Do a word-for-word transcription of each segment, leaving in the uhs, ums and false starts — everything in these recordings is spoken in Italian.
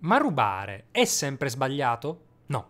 Ma rubare è sempre sbagliato? No.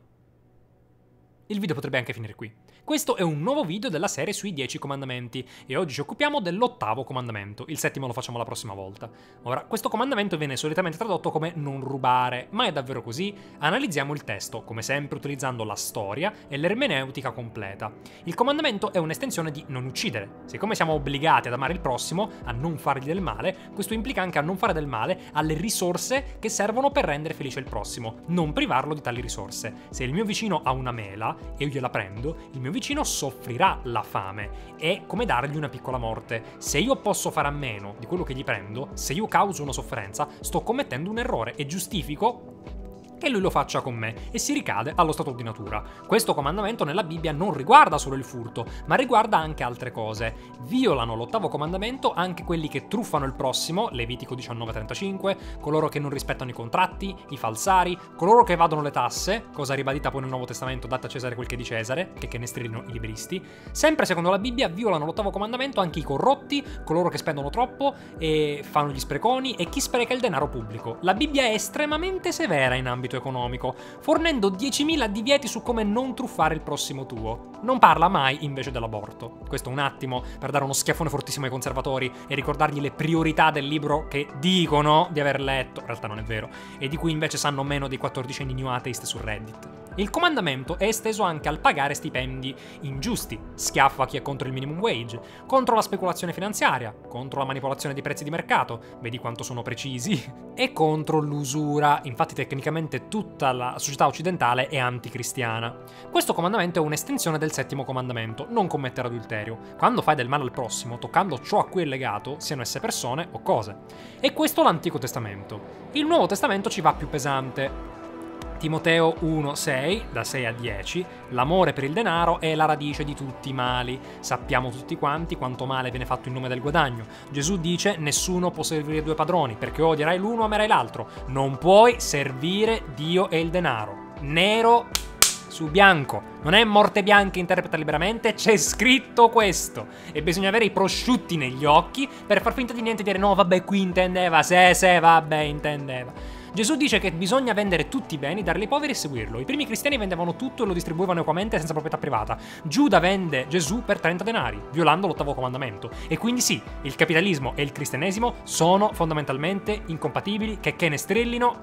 Il video potrebbe anche finire qui. Questo è un nuovo video della serie sui dieci comandamenti e oggi ci occupiamo dell'ottavo comandamento, il settimo lo facciamo la prossima volta. Ora, questo comandamento viene solitamente tradotto come non rubare, ma è davvero così? Analizziamo il testo, come sempre utilizzando la storia e l'ermeneutica completa. Il comandamento è un'estensione di non uccidere. Siccome siamo obbligati ad amare il prossimo, a non fargli del male, questo implica anche a non fare del male alle risorse che servono per rendere felice il prossimo, non privarlo di tali risorse. Se il mio vicino ha una mela e io gliela prendo, il mio vicino soffrirà la fame. È come dargli una piccola morte. Se io posso fare a meno di quello che gli prendo, se io causo una sofferenza, sto commettendo un errore e giustifico che lui lo faccia con me e si ricade allo stato di natura. Questo comandamento nella Bibbia non riguarda solo il furto, ma riguarda anche altre cose. Violano l'ottavo comandamento anche quelli che truffano il prossimo, Levitico diciannove trentacinque, coloro che non rispettano i contratti, i falsari, coloro che evadono le tasse, cosa ribadita poi nel Nuovo Testamento, date a Cesare quel che è di Cesare, che, che ne strillino i libristi. Sempre secondo la Bibbia violano l'ottavo comandamento anche i corrotti, coloro che spendono troppo e fanno gli spreconi e chi spreca il denaro pubblico. La Bibbia è estremamente severa in ambito economico, fornendo diecimila divieti su come non truffare il prossimo tuo. Non parla mai invece dell'aborto. Questo un attimo per dare uno schiaffone fortissimo ai conservatori e ricordargli le priorità del libro che dicono di aver letto, in realtà non è vero, e di cui invece sanno meno dei quattordicenni new atheist su Reddit. Il comandamento è esteso anche al pagare stipendi ingiusti, schiaffo a chi è contro il minimum wage, contro la speculazione finanziaria, contro la manipolazione dei prezzi di mercato, vedi quanto sono precisi, e contro l'usura. Infatti tecnicamente tutta la società occidentale è anticristiana. Questo comandamento è un'estensione del settimo comandamento, non commettere adulterio. Quando fai del male al prossimo, toccando ciò a cui è legato, siano esse persone o cose. E questo l'Antico Testamento. Il Nuovo Testamento ci va più pesante. Timoteo uno sei, da sei a dieci, l'amore per il denaro è la radice di tutti i mali. Sappiamo tutti quanti quanto male viene fatto in nome del guadagno. Gesù dice: nessuno può servire due padroni, perché odierai l'uno e amerai l'altro. Non puoi servire Dio e il denaro. Nero su bianco. Non è Morte Bianca interpreta liberamente, c'è scritto questo. E bisogna avere i prosciutti negli occhi per far finta di niente e dire: no, vabbè, qui intendeva, se, se, vabbè, intendeva. Gesù dice che bisogna vendere tutti i beni, darli ai poveri e seguirlo. I primi cristiani vendevano tutto e lo distribuivano equamente senza proprietà privata. Giuda vende Gesù per trenta denari, violando l'ottavo comandamento. E quindi sì, il capitalismo e il cristianesimo sono fondamentalmente incompatibili, che che ne strillino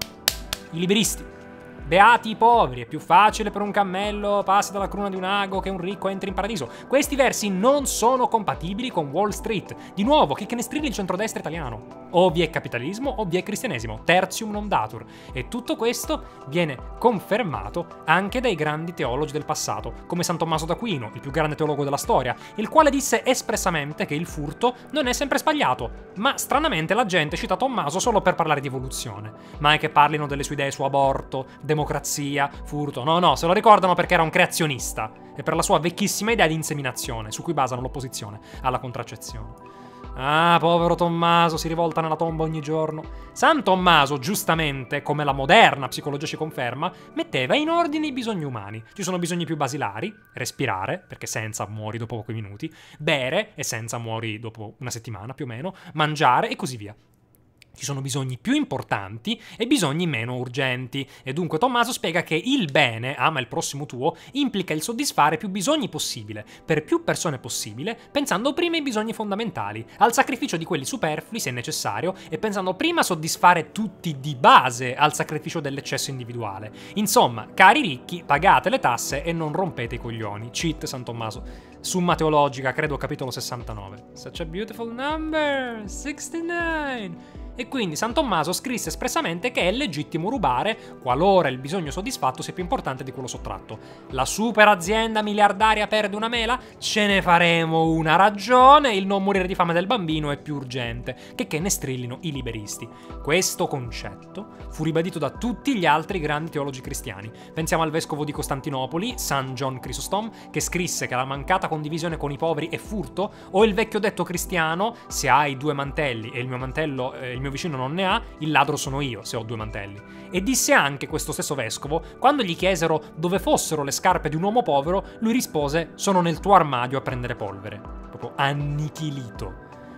i liberisti. Beati i poveri, è più facile per un cammello passi dalla cruna di un ago che un ricco entri in paradiso. Questi versi non sono compatibili con Wall Street. Di nuovo, chi che ne strilli il centrodestra italiano? O vi è capitalismo o vi è cristianesimo, tertium non datur. E tutto questo viene confermato anche dai grandi teologi del passato, come San Tommaso d'Aquino, il più grande teologo della storia, il quale disse espressamente che il furto non è sempre sbagliato. Ma stranamente la gente cita Tommaso solo per parlare di evoluzione. Mai che parlino delle sue idee su aborto, democrazia, furto. No, no, se lo ricordano perché era un creazionista e per la sua vecchissima idea di inseminazione, su cui basano l'opposizione alla contraccezione. Ah, povero Tommaso, si rivolta nella tomba ogni giorno. San Tommaso, giustamente, come la moderna psicologia ci conferma, metteva in ordine i bisogni umani. Ci sono bisogni più basilari, respirare, perché senza muori dopo pochi minuti, bere, e senza muori dopo una settimana più o meno, mangiare e così via. Ci sono bisogni più importanti e bisogni meno urgenti, e dunque Tommaso spiega che il bene, ama il prossimo tuo, implica il soddisfare più bisogni possibile, per più persone possibile, pensando prima ai bisogni fondamentali, al sacrificio di quelli superflui se necessario, e pensando prima a soddisfare tutti di base al sacrificio dell'eccesso individuale. Insomma, cari ricchi, pagate le tasse e non rompete i coglioni. Cheat San Tommaso. Summa teologica, credo capitolo sessantanove. Such a beautiful number, sessantanove. E quindi San Tommaso scrisse espressamente che è legittimo rubare qualora il bisogno soddisfatto sia più importante di quello sottratto. La super azienda miliardaria perde una mela? Ce ne faremo una ragione, il non morire di fame del bambino è più urgente, che che ne strillino i liberisti. Questo concetto fu ribadito da tutti gli altri grandi teologi cristiani. Pensiamo al vescovo di Costantinopoli, San John Chrysostom, che scrisse che la mancata condivisione con i poveri è furto, o il vecchio detto cristiano: se hai due mantelli e il mio mantello, eh, il mio vicino non ne ha, il ladro sono io se ho due mantelli. E disse anche questo stesso vescovo, quando gli chiesero dove fossero le scarpe di un uomo povero, lui rispose: sono nel tuo armadio a prendere polvere. Proprio annichilito.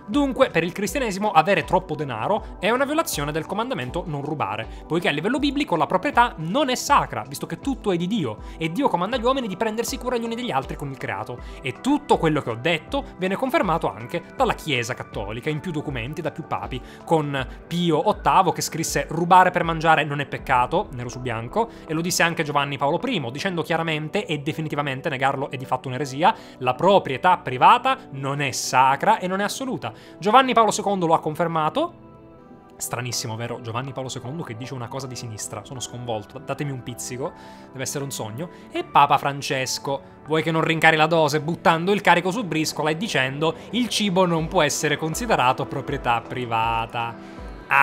Dunque, per il cristianesimo, avere troppo denaro è una violazione del comandamento non rubare, poiché a livello biblico la proprietà non è sacra, visto che tutto è di Dio, e Dio comanda agli uomini di prendersi cura gli uni degli altri con il creato. E tutto quello che ho detto viene confermato anche dalla Chiesa cattolica, in più documenti, da più papi, con Pio ottavo che scrisse rubare per mangiare non è peccato, nero su bianco, e lo disse anche Giovanni Paolo primo, dicendo chiaramente e definitivamente, negarlo è di fatto un'eresia, la proprietà privata non è sacra e non è assoluta. Giovanni Paolo secondo lo ha confermato. Stranissimo, vero? Giovanni Paolo secondo che dice una cosa di sinistra. Sono sconvolto, datemi un pizzico, deve essere un sogno. E Papa Francesco, vuoi che non rincari la dose buttando il carico su briscola e dicendo il cibo non può essere considerato proprietà privata.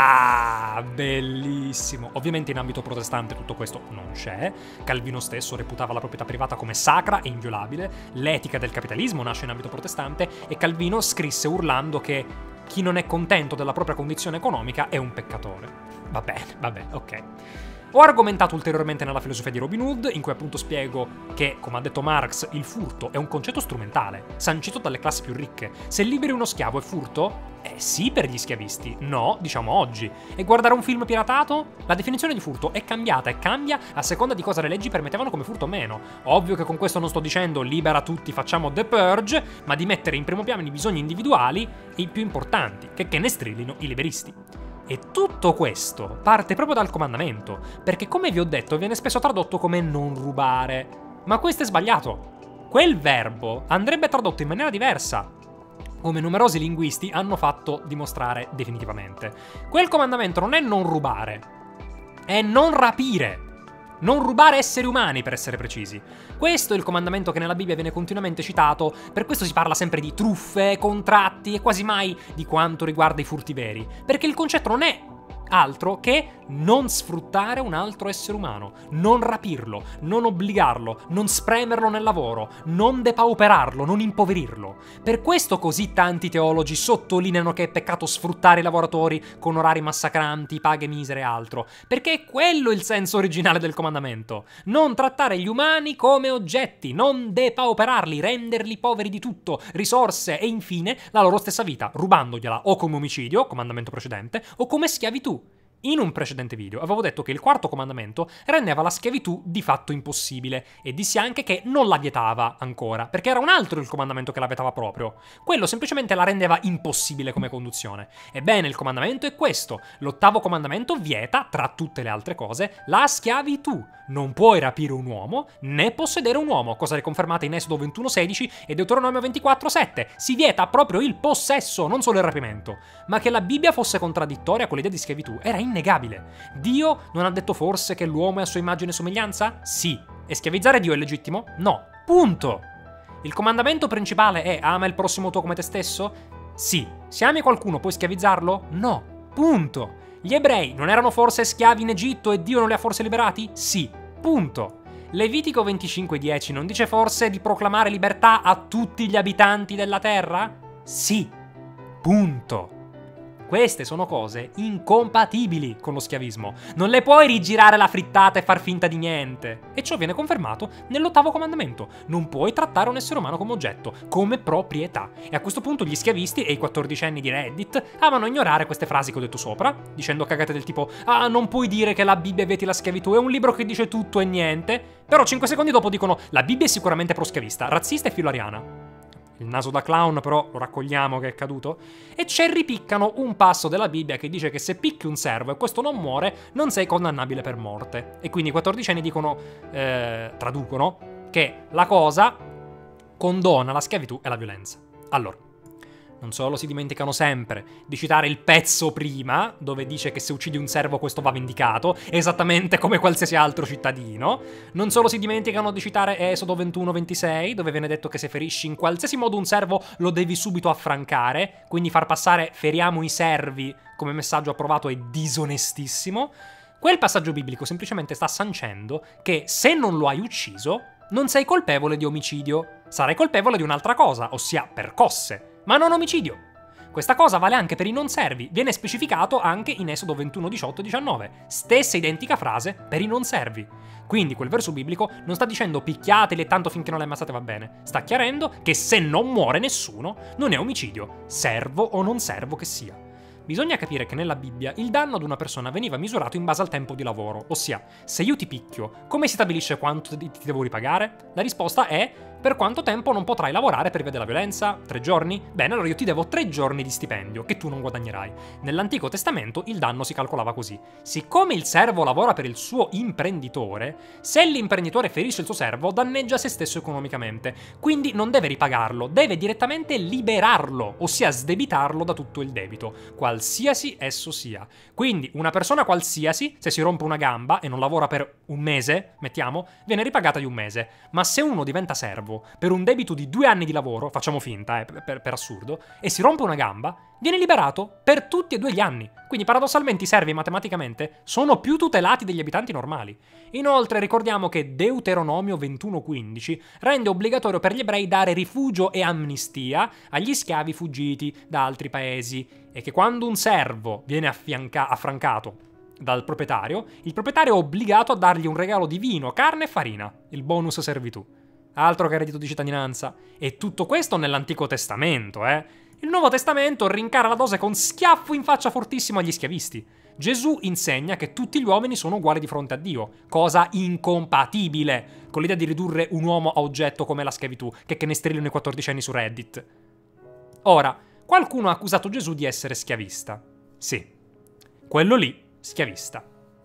Ah, bellissimo. Ovviamente in ambito protestante tutto questo non c'è. Calvino stesso reputava la proprietà privata come sacra e inviolabile. L'etica del capitalismo nasce in ambito protestante e Calvino scrisse urlando che chi non è contento della propria condizione economica è un peccatore. Va bene, va bene, ok. Ho argomentato ulteriormente nella filosofia di Robin Hood, in cui appunto spiego che, come ha detto Marx, il furto è un concetto strumentale, sancito dalle classi più ricche. Se liberi uno schiavo è furto? Eh sì per gli schiavisti, no, diciamo oggi. E guardare un film piratato? La definizione di furto è cambiata e cambia a seconda di cosa le leggi permettevano come furto o meno. Ovvio che con questo non sto dicendo libera tutti, facciamo The Purge, ma di mettere in primo piano i bisogni individuali e i più importanti, che, che ne strillino i liberisti. E tutto questo parte proprio dal comandamento, perché come vi ho detto viene spesso tradotto come non rubare. Ma questo è sbagliato. Quel verbo andrebbe tradotto in maniera diversa, come numerosi linguisti hanno fatto dimostrare definitivamente. Quel comandamento non è non rubare, è non rapire. Non rubare esseri umani, per essere precisi. Questo è il comandamento che nella Bibbia viene continuamente citato, per questo si parla sempre di truffe, contratti e quasi mai di quanto riguarda i furti veri, perché il concetto non è altro che non sfruttare un altro essere umano, non rapirlo, non obbligarlo, non spremerlo nel lavoro, non depauperarlo, non impoverirlo. Per questo così tanti teologi sottolineano che è peccato sfruttare i lavoratori con orari massacranti, paghe misere e altro, perché è quello il senso originale del comandamento. Non trattare gli umani come oggetti, non depauperarli, renderli poveri di tutto, risorse e infine la loro stessa vita, rubandogliela o come omicidio, comandamento precedente, o come schiavitù. In un precedente video avevo detto che il quarto comandamento rendeva la schiavitù di fatto impossibile e dissi anche che non la vietava ancora, perché era un altro il comandamento che la vietava proprio. Quello semplicemente la rendeva impossibile come conduzione. Ebbene, il comandamento è questo. L'ottavo comandamento vieta, tra tutte le altre cose, la schiavitù. Non puoi rapire un uomo né possedere un uomo, cosa riconfermata in Esodo ventuno sedici e Deuteronomio ventiquattro sette. Si vieta proprio il possesso, non solo il rapimento. Ma che la Bibbia fosse contraddittoria con l'idea di schiavitù era innegabile. Dio non ha detto forse che l'uomo è a sua immagine e somiglianza? Sì. E schiavizzare Dio è legittimo? No. Punto. Il comandamento principale è ama il prossimo tuo come te stesso? Sì. Se ami qualcuno puoi schiavizzarlo? No. Punto. Gli ebrei non erano forse schiavi in Egitto e Dio non li ha forse liberati? Sì. Punto. Levitico venticinque dieci non dice forse di proclamare libertà a tutti gli abitanti della terra? Sì. Punto. Queste sono cose incompatibili con lo schiavismo. Non le puoi rigirare la frittata e far finta di niente. E ciò viene confermato nell'ottavo comandamento. Non puoi trattare un essere umano come oggetto, come proprietà. E a questo punto gli schiavisti e i quattordicenni di Reddit amano ignorare queste frasi che ho detto sopra, dicendo cagate del tipo ah, non puoi dire che la Bibbia vieti la schiavitù, è un libro che dice tutto e niente. Però cinque secondi dopo dicono la Bibbia è sicuramente proschiavista, razzista e filariana. Il naso da clown però lo raccogliamo che è caduto, e cherrypiccano un passo della Bibbia che dice che se picchi un servo e questo non muore, non sei condannabile per morte. E quindi i quattordicenni dicono, eh, traducono, che la cosa condona la schiavitù e la violenza. Allora, non solo si dimenticano sempre di citare il pezzo prima, dove dice che se uccidi un servo questo va vendicato, esattamente come qualsiasi altro cittadino. Non solo si dimenticano di citare Esodo ventuno ventisei, dove viene detto che se ferisci in qualsiasi modo un servo lo devi subito affrancare, quindi far passare feriamo i servi come messaggio approvato è disonestissimo. Quel passaggio biblico semplicemente sta sancendo che se non lo hai ucciso, non sei colpevole di omicidio, sarai colpevole di un'altra cosa, ossia percosse. Ma non omicidio. Questa cosa vale anche per i non servi, viene specificato anche in Esodo ventuno, diciotto e diciannove. Stessa identica frase per i non servi. Quindi quel verso biblico non sta dicendo picchiateli e tanto finché non le ammazzate va bene. Sta chiarendo che se non muore nessuno, non è omicidio, servo o non servo che sia. Bisogna capire che nella Bibbia il danno ad una persona veniva misurato in base al tempo di lavoro, ossia, se io ti picchio, come si stabilisce quanto ti devo ripagare? La risposta è: per quanto tempo non potrai lavorare per via della violenza? Tre giorni? Bene, allora io ti devo tre giorni di stipendio, che tu non guadagnerai. Nell'Antico Testamento il danno si calcolava così. Siccome il servo lavora per il suo imprenditore, se l'imprenditore ferisce il suo servo, danneggia se stesso economicamente. Quindi non deve ripagarlo, deve direttamente liberarlo, ossia sdebitarlo da tutto il debito, qualsiasi esso sia. Quindi una persona qualsiasi, se si rompe una gamba e non lavora per un mese, mettiamo, viene ripagata di un mese. Ma se uno diventa servo per un debito di due anni di lavoro, facciamo finta, eh, per, per assurdo, e si rompe una gamba, viene liberato per tutti e due gli anni. Quindi paradossalmente i servi matematicamente sono più tutelati degli abitanti normali. Inoltre ricordiamo che Deuteronomio ventuno quindici rende obbligatorio per gli ebrei dare rifugio e amnistia agli schiavi fuggiti da altri paesi, e che quando un servo viene affianca- affrancato dal proprietario, il proprietario è obbligato a dargli un regalo di vino, carne e farina, il bonus servitù. Altro che reddito di cittadinanza. E tutto questo nell'Antico Testamento, eh? Il Nuovo Testamento rincara la dose con schiaffo in faccia fortissimo agli schiavisti. Gesù insegna che tutti gli uomini sono uguali di fronte a Dio, cosa incompatibile con l'idea di ridurre un uomo a oggetto come la schiavitù, che, che ne strillano i quattordicenni su Reddit. Ora, qualcuno ha accusato Gesù di essere schiavista. Sì, quello lì, schiavista.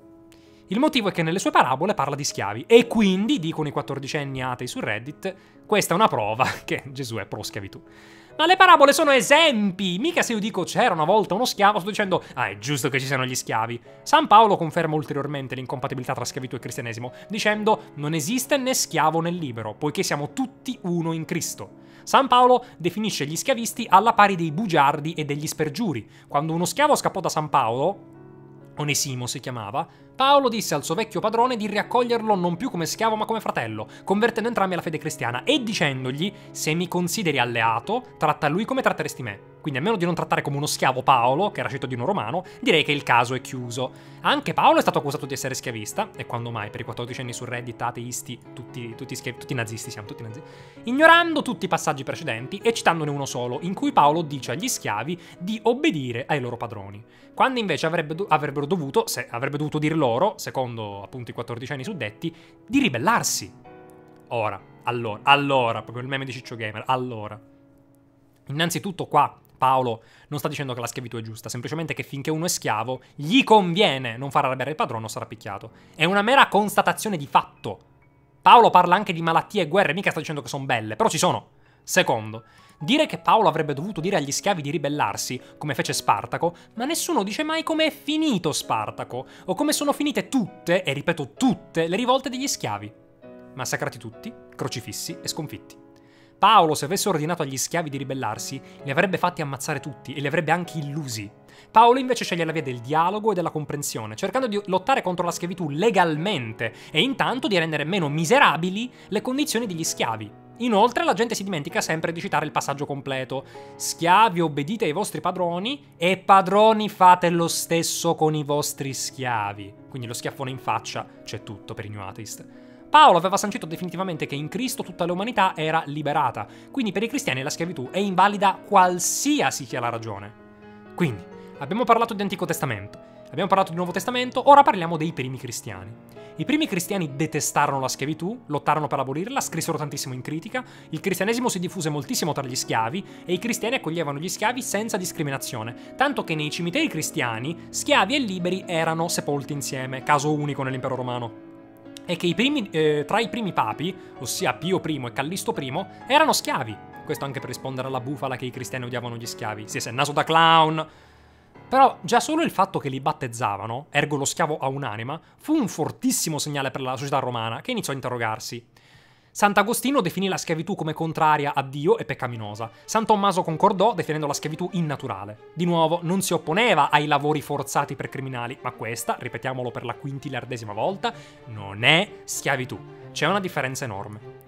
Il motivo è che nelle sue parabole parla di schiavi, e quindi, dicono i quattordicenni atei su Reddit, questa è una prova che Gesù è pro schiavitù. Ma le parabole sono esempi, mica se io dico c'era una volta uno schiavo sto dicendo ah è giusto che ci siano gli schiavi. San Paolo conferma ulteriormente l'incompatibilità tra schiavitù e cristianesimo, dicendo non esiste né schiavo né libero, poiché siamo tutti uno in Cristo. San Paolo definisce gli schiavisti alla pari dei bugiardi e degli spergiuri. Quando uno schiavo scappò da San Paolo, Onesimo si chiamava, Paolo disse al suo vecchio padrone di riaccoglierlo non più come schiavo ma come fratello, convertendo entrambi alla fede cristiana e dicendogli se mi consideri alleato, tratta lui come tratteresti me. Quindi a meno di non trattare come uno schiavo Paolo, che era cittadino romano, direi che il caso è chiuso. Anche Paolo è stato accusato di essere schiavista, e quando mai per i quattordicenni su Reddit ateisti, tutti, tutti, schiavi, tutti nazisti siamo, tutti nazisti, ignorando tutti i passaggi precedenti e citandone uno solo, in cui Paolo dice agli schiavi di obbedire ai loro padroni. Quando invece avrebbe, avrebbero dovuto, se avrebbe dovuto dir loro, secondo appunto i quattordicenni suddetti, di ribellarsi. Ora, allora, allora, proprio il meme di Ciccio Gamer, allora. Innanzitutto qua Paolo non sta dicendo che la schiavitù è giusta, semplicemente che finché uno è schiavo gli conviene non far arrabbiare il padrone o sarà picchiato. È una mera constatazione di fatto. Paolo parla anche di malattie e guerre, mica sta dicendo che sono belle, però ci sono. Secondo, dire che Paolo avrebbe dovuto dire agli schiavi di ribellarsi, come fece Spartaco, ma nessuno dice mai come è finito Spartaco, o come sono finite tutte, e ripeto tutte, le rivolte degli schiavi. Massacrati tutti, crocifissi e sconfitti. Paolo, se avesse ordinato agli schiavi di ribellarsi, li avrebbe fatti ammazzare tutti e li avrebbe anche illusi. Paolo invece sceglie la via del dialogo e della comprensione, cercando di lottare contro la schiavitù legalmente e intanto di rendere meno miserabili le condizioni degli schiavi. Inoltre la gente si dimentica sempre di citare il passaggio completo. Schiavi, obbedite ai vostri padroni, e padroni fate lo stesso con i vostri schiavi. Quindi lo schiaffone in faccia, c'è tutto per i New Atheist. Paolo aveva sancito definitivamente che in Cristo tutta l'umanità era liberata, quindi per i cristiani la schiavitù è invalida qualsiasi sia la ragione. Quindi, abbiamo parlato di Antico Testamento, abbiamo parlato di Nuovo Testamento, ora parliamo dei primi cristiani. I primi cristiani detestarono la schiavitù, lottarono per abolirla, scrissero tantissimo in critica, il cristianesimo si diffuse moltissimo tra gli schiavi e i cristiani accoglievano gli schiavi senza discriminazione, tanto che nei cimiteri cristiani schiavi e liberi erano sepolti insieme, caso unico nell'impero romano. E che i primi, eh, tra i primi papi, ossia Pio I e Callisto I, erano schiavi. Questo anche per rispondere alla bufala che i cristiani odiavano gli schiavi. Sì, sì, naso da clown. Però già solo il fatto che li battezzavano, ergo lo schiavo ha un'anima, fu un fortissimo segnale per la società romana, che iniziò a interrogarsi. Sant'Agostino definì la schiavitù come contraria a Dio e peccaminosa. San Tommaso concordò definendo la schiavitù innaturale. Di nuovo, non si opponeva ai lavori forzati per criminali, ma questa, ripetiamolo per la quintiliardesima volta, non è schiavitù. C'è una differenza enorme.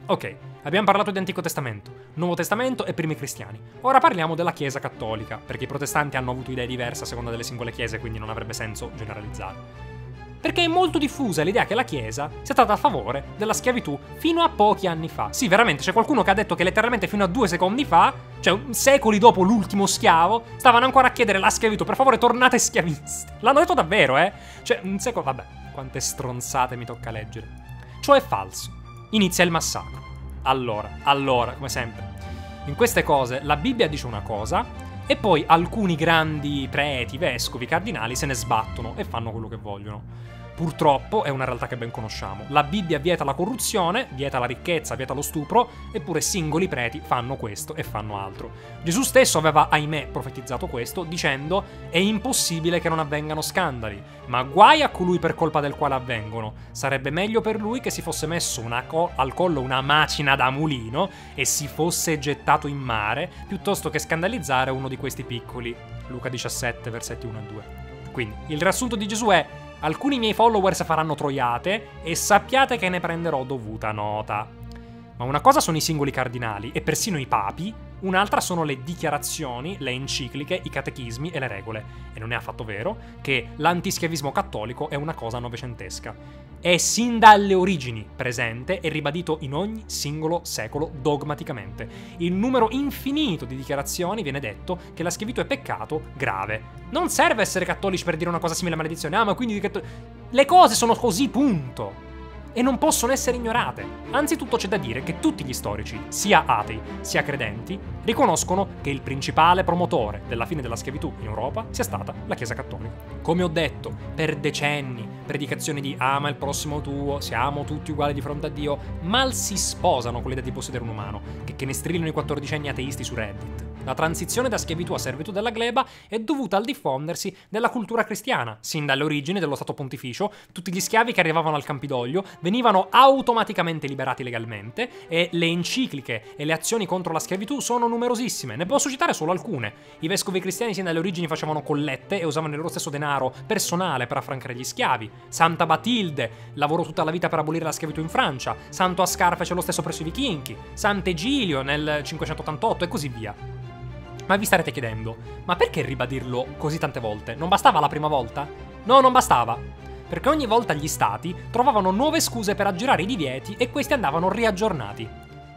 Ok, abbiamo parlato di Antico Testamento, Nuovo Testamento e primi cristiani. Ora parliamo della Chiesa cattolica, perché i protestanti hanno avuto idee diverse a seconda delle singole chiese, quindi non avrebbe senso generalizzare. Perché è molto diffusa l'idea che la Chiesa sia stata a favore della schiavitù fino a pochi anni fa. Sì, veramente, c'è qualcuno che ha detto che letteralmente fino a due secondi fa, cioè secoli dopo l'ultimo schiavo, stavano ancora a chiedere la schiavitù, per favore tornate schiavisti. L'hanno detto davvero, eh? Cioè, un secolo, vabbè, quante stronzate mi tocca leggere. Ciò è falso. Inizia il massacro. Allora, allora, come sempre, in queste cose la Bibbia dice una cosa e poi alcuni grandi preti, vescovi, cardinali se ne sbattono e fanno quello che vogliono. Purtroppo è una realtà che ben conosciamo. La Bibbia vieta la corruzione, vieta la ricchezza, vieta lo stupro, eppure singoli preti fanno questo e fanno altro. Gesù stesso aveva, ahimè, profetizzato questo, dicendo: è impossibile che non avvengano scandali, ma guai a colui per colpa del quale avvengono. Sarebbe meglio per lui che si fosse messo una co- al collo una macina da mulino e si fosse gettato in mare, piuttosto che scandalizzare uno di questi piccoli. Luca diciassette, versetti uno e due. Quindi, il riassunto di Gesù è: alcuni miei followers faranno troiate e sappiate che ne prenderò dovuta nota. Ma una cosa sono i singoli cardinali e persino i papi, un'altra sono le dichiarazioni, le encicliche, i catechismi e le regole. E non è affatto vero che l'antischiavismo cattolico è una cosa novecentesca. È sin dalle origini presente e ribadito in ogni singolo secolo dogmaticamente. Il numero infinito di dichiarazioni viene detto che la schiavitù è peccato grave. Non serve essere cattolici per dire una cosa simile a maledizione. Ah, ma quindi le cose sono così, punto. E non possono essere ignorate. Anzitutto c'è da dire che tutti gli storici, sia atei sia credenti, riconoscono che il principale promotore della fine della schiavitù in Europa sia stata la Chiesa cattolica. Come ho detto, per decenni, predicazioni di ama il prossimo tuo, siamo tutti uguali di fronte a Dio, mal si sposano con l'idea di possedere un umano, che, che ne strillano i quattordicenni ateisti su Reddit. La transizione da schiavitù a servitù della gleba è dovuta al diffondersi della cultura cristiana. Sin dalle origini dello Stato Pontificio, tutti gli schiavi che arrivavano al Campidoglio venivano automaticamente liberati legalmente e le encicliche e le azioni contro la schiavitù sono numerosissime. Ne posso citare solo alcune. I vescovi cristiani sin dalle origini facevano collette e usavano il loro stesso denaro personale per affrancare gli schiavi. Santa Batilde lavorò tutta la vita per abolire la schiavitù in Francia. Santo Ascar fece lo stesso presso i vichinghi. Sant'Egilio nel cinquecentottantotto e così via. Ma vi starete chiedendo, ma perché ribadirlo così tante volte? Non bastava la prima volta? No, non bastava. Perché ogni volta gli stati trovavano nuove scuse per aggirare i divieti e questi andavano riaggiornati.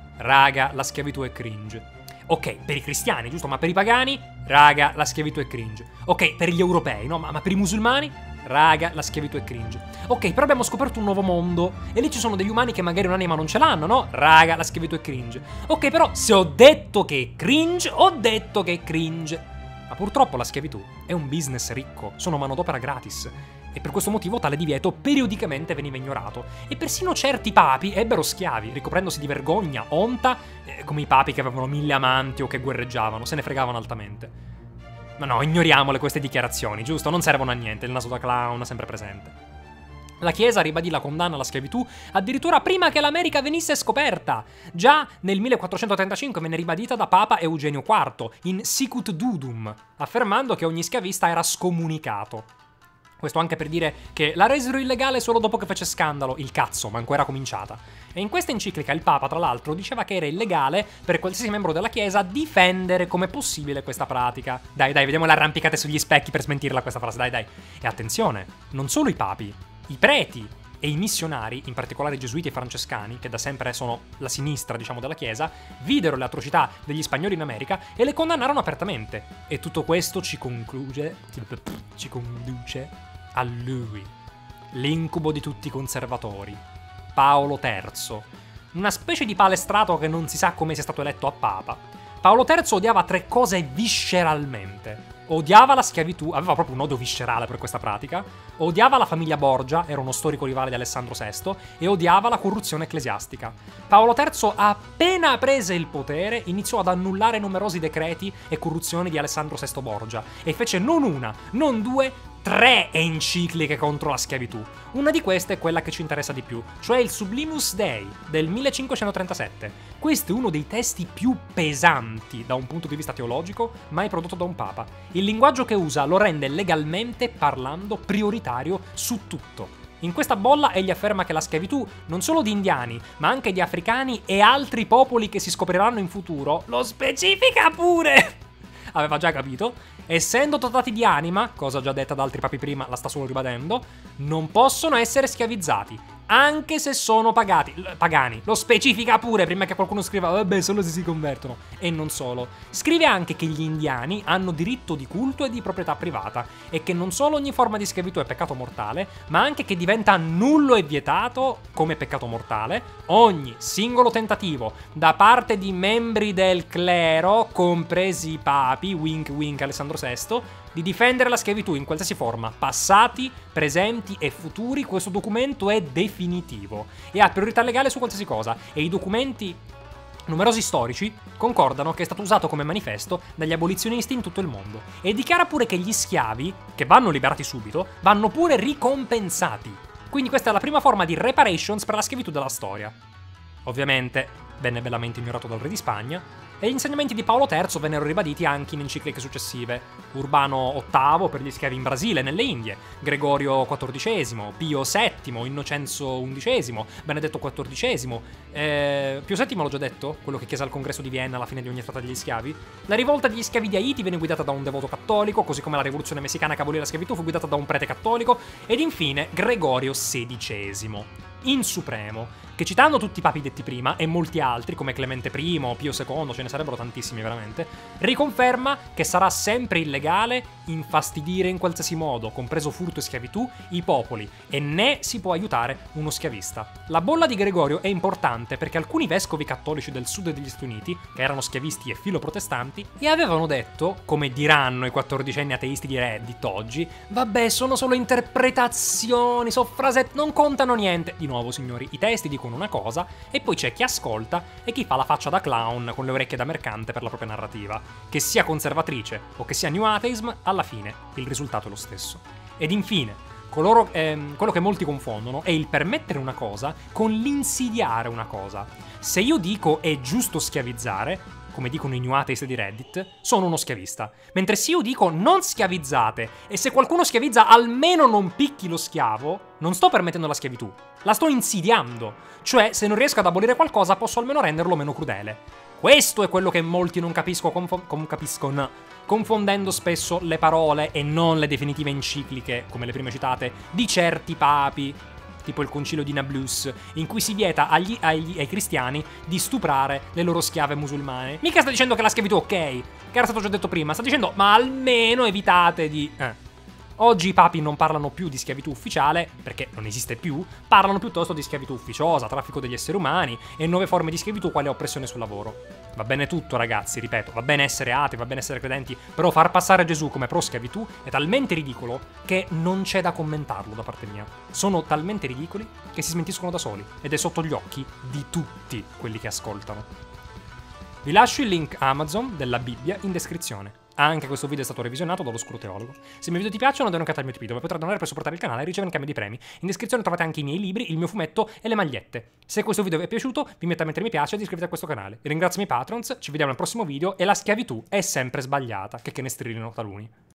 Raga, la schiavitù è cringe. Ok, per i cristiani, giusto? Ma per i pagani? Raga, la schiavitù è cringe. Ok, per gli europei, no? Ma, ma per i musulmani? Raga, la schiavitù è cringe. Ok, però abbiamo scoperto un nuovo mondo e lì ci sono degli umani che magari un'anima non ce l'hanno, no? Raga, la schiavitù è cringe. Ok, però se ho detto che è cringe, ho detto che è cringe. Ma purtroppo la schiavitù è un business ricco, sono manodopera gratis. E per questo motivo tale divieto periodicamente veniva ignorato. E persino certi papi ebbero schiavi, ricoprendosi di vergogna, onta, eh, come i papi che avevano mille amanti o che guerreggiavano, se ne fregavano altamente. Ma no, ignoriamole queste dichiarazioni, giusto? Non servono a niente, il naso da clown sempre presente. La Chiesa ribadì la condanna alla schiavitù addirittura prima che l'America venisse scoperta. Già nel millequattrocentotrentacinque venne ribadita da Papa Eugenio quarto in Sicut Dudum, affermando che ogni schiavista era scomunicato. Questo anche per dire che la resero illegale solo dopo che fece scandalo, il cazzo, manco era cominciata. E in questa enciclica il Papa, tra l'altro, diceva che era illegale per qualsiasi membro della Chiesa difendere come possibile questa pratica. Dai, dai, vediamo le arrampicate sugli specchi per smentirla questa frase, dai, dai. E attenzione, non solo i papi, i preti e i missionari, in particolare i gesuiti e i francescani, che da sempre sono la sinistra, diciamo, della Chiesa, videro le atrocità degli spagnoli in America e le condannarono apertamente. E tutto questo ci conclude, ci conduce a lui, l'incubo di tutti i conservatori, Paolo terzo, una specie di palestrato che non si sa come sia stato eletto a Papa. Paolo terzo odiava tre cose visceralmente. Odiava la schiavitù, aveva proprio un odio viscerale per questa pratica, odiava la famiglia Borgia, era uno storico rivale di Alessandro sesto, e odiava la corruzione ecclesiastica. Paolo terzo, appena prese il potere, iniziò ad annullare numerosi decreti e corruzioni di Alessandro sesto Borgia, e fece non una, non due, tre encicliche contro la schiavitù. Una di queste è quella che ci interessa di più, cioè il Sublimus Dei del millecinquecentotrentasette. Questo è uno dei testi più pesanti da un punto di vista teologico mai prodotto da un papa. Il linguaggio che usa lo rende legalmente parlando prioritario su tutto. In questa bolla egli afferma che la schiavitù non solo di indiani, ma anche di africani e altri popoli che si scopriranno in futuro, lo specifica pure! Aveva già capito, essendo dotati di anima, cosa già detta da altri papi prima, la sta solo ribadendo, non possono essere schiavizzati, anche se sono pagati, pagani. Lo specifica pure prima che qualcuno scriva vabbè solo se si convertono. E non solo. Scrive anche che gli indiani hanno diritto di culto e di proprietà privata e che non solo ogni forma di schiavitù è peccato mortale, ma anche che diventa nullo e vietato come peccato mortale ogni singolo tentativo da parte di membri del clero, compresi i papi, wink wink Alessandro sesto, di difendere la schiavitù in qualsiasi forma, passati, presenti e futuri. Questo documento è definitivo e ha priorità legale su qualsiasi cosa, e i documenti numerosi storici concordano che è stato usato come manifesto dagli abolizionisti in tutto il mondo, e dichiara pure che gli schiavi, che vanno liberati subito, vanno pure ricompensati. Quindi questa è la prima forma di reparations per la schiavitù della storia. Ovviamente venne bellamente ignorato dal re di Spagna, e gli insegnamenti di Paolo terzo vennero ribaditi anche in encicliche successive. Urbano ottavo per gli schiavi in Brasile e nelle Indie, Gregorio quattordicesimo, Pio settimo, Innocenzo undicesimo, Benedetto quattordicesimo, eh, Pio settimo l'ho già detto, quello che chiese al congresso di Vienna alla fine di ogni tratta degli schiavi. La rivolta degli schiavi di Haiti venne guidata da un devoto cattolico, così come la rivoluzione messicana che abolì la schiavitù fu guidata da un prete cattolico, ed infine Gregorio sedicesimo. In supremo, che citando tutti i papi detti prima e molti altri come Clemente primo, Pio secondo, ce ne sarebbero tantissimi veramente, riconferma che sarà sempre illegale infastidire in qualsiasi modo, compreso furto e schiavitù, i popoli, e né si può aiutare uno schiavista. La bolla di Gregorio è importante perché alcuni vescovi cattolici del sud degli Stati Uniti, che erano schiavisti e filoprotestanti, e avevano detto, come diranno i quattordicenni ateisti di Reddit oggi, vabbè sono solo interpretazioni, so frasette, non contano niente. Di nuovo signori, i testi dicono una cosa e poi c'è chi ascolta e chi fa la faccia da clown con le orecchie da mercante per la propria narrativa. Che sia conservatrice o che sia new atheism, alla fine il risultato è lo stesso. Ed infine, coloro, ehm, quello che molti confondono è il permettere una cosa con l'insidiare una cosa. Se io dico è giusto schiavizzare, come dicono i new atheist di Reddit, sono uno schiavista. Mentre se io dico non schiavizzate, e se qualcuno schiavizza almeno non picchi lo schiavo, non sto permettendo la schiavitù, la sto insidiando. Cioè, se non riesco ad abolire qualcosa, posso almeno renderlo meno crudele. Questo è quello che molti non capisco, confo- com- capiscono, confondendo spesso le parole e non le definitive encicliche, come le prime citate, di certi papi, tipo il concilio di Nablus, in cui si vieta agli, agli, ai cristiani di stuprare le loro schiave musulmane. Mica sta dicendo che la schiavitù è ok, che era stato già detto prima, sta dicendo ma almeno evitate di... Eh. Oggi i papi non parlano più di schiavitù ufficiale, perché non esiste più, parlano piuttosto di schiavitù ufficiosa, traffico degli esseri umani e nuove forme di schiavitù quale oppressione sul lavoro. Va bene tutto ragazzi, ripeto, va bene essere atei, va bene essere credenti, però far passare Gesù come pro schiavitù è talmente ridicolo che non c'è da commentarlo da parte mia. Sono talmente ridicoli che si smentiscono da soli ed è sotto gli occhi di tutti quelli che ascoltano. Vi lascio il link Amazon della Bibbia in descrizione. Anche questo video è stato revisionato dallo Teologo. Se i miei video ti piacciono, donate al mio Tipeee, dove potrai donare per supportare il canale e ricevere in cambio di premi. In descrizione trovate anche i miei libri, il mio fumetto e le magliette. Se questo video vi è piaciuto, vi mettete a mettere mi piace ed iscrivetevi a questo canale. Ringrazio i miei patrons, ci vediamo al prossimo video e la schiavitù è sempre sbagliata, che che ne strillino taluni.